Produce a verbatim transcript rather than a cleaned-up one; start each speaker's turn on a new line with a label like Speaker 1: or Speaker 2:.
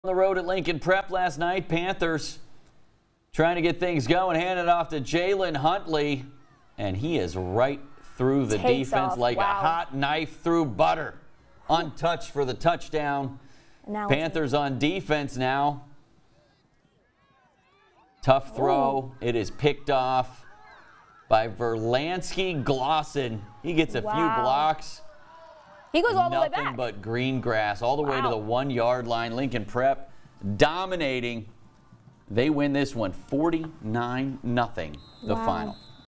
Speaker 1: On the road at Lincoln Prep last night, Panthers trying to get things going, hand it off to Jalen Huntley, and he is right through the
Speaker 2: Takes
Speaker 1: defense
Speaker 2: off.
Speaker 1: like
Speaker 2: Wow.
Speaker 1: a hot knife through butter. Untouched for the touchdown.
Speaker 2: Now
Speaker 1: Panthers on defense now. Tough throw.
Speaker 2: Ooh.
Speaker 1: It is picked off by Verlansky Glosson. He gets a
Speaker 2: Wow.
Speaker 1: few blocks.
Speaker 2: He goes all the way
Speaker 1: Nothing
Speaker 2: back.
Speaker 1: but green grass all the way to
Speaker 2: Wow.
Speaker 1: the one-yard line. Lincoln Prep dominating. They win this one forty-nine nothing, the
Speaker 2: Wow.
Speaker 1: final.